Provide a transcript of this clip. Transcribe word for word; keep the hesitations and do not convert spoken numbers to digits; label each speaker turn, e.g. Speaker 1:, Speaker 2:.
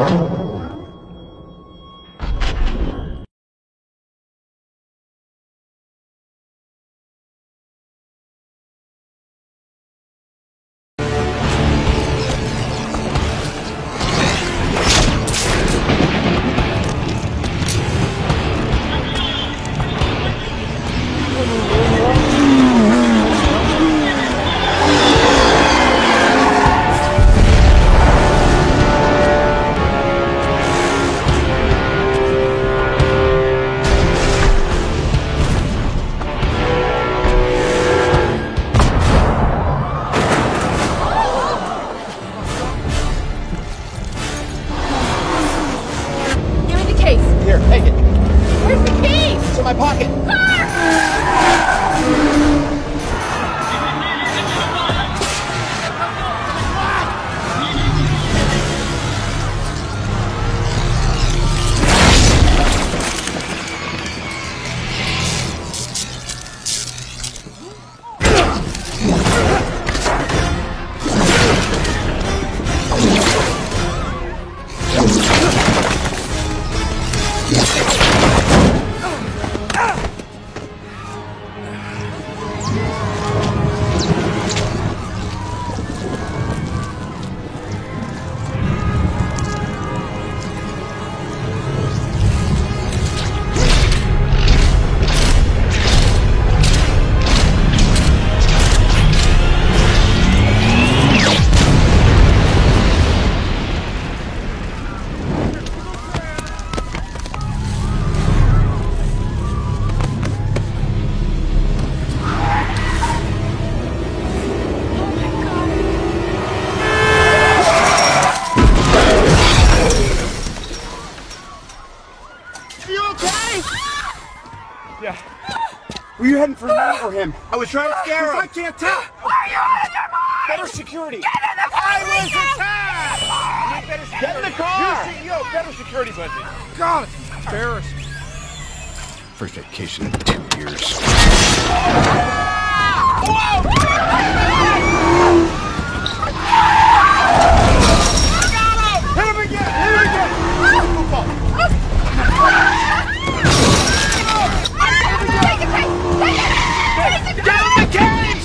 Speaker 1: Here, take it.
Speaker 2: Where's the key?
Speaker 1: It's in my pocket. Yeah. Were you heading for me or him? I was trying to scare him. I can't tell.
Speaker 2: Why are you out of your mind?
Speaker 1: Better security.
Speaker 2: Get in the car!
Speaker 1: I was attacked! I need better security. Get in the car! You're C E O. Better security budget. God, it's embarrassing. First vacation in two years. Whoa! Hit him again! Hit him again! Football.
Speaker 2: Take it, take it, take it!
Speaker 1: Get in the cage!